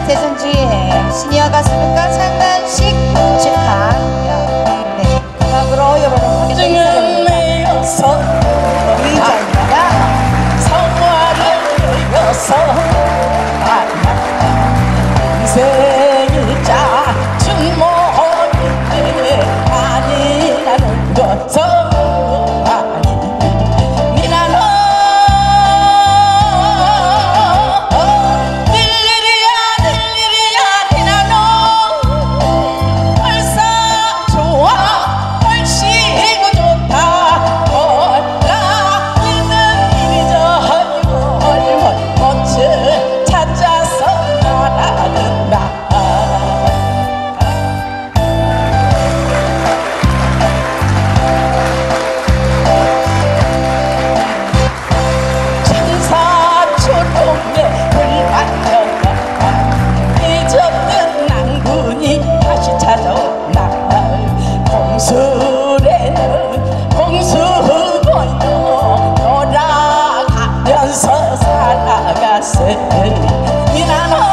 대전주의 시니어 가수분과 장단식 축하합니다. 네, 음악으로 여러분 지금 내어서 의자입니다. 성화를 여서 인생이자 충모인데 아니라는 것은 아니 니나는 늘 일이야 니나는 얼싸 좋아 얼씨구 좋다 몰라 있는 일이 저 꽃을 찾아서 날아든다. 천사초롱에 불반려가 잊었던 낭군이 다시 찾아온다. 공술에는 공수보여 돌아가면서 살아갔으니 나는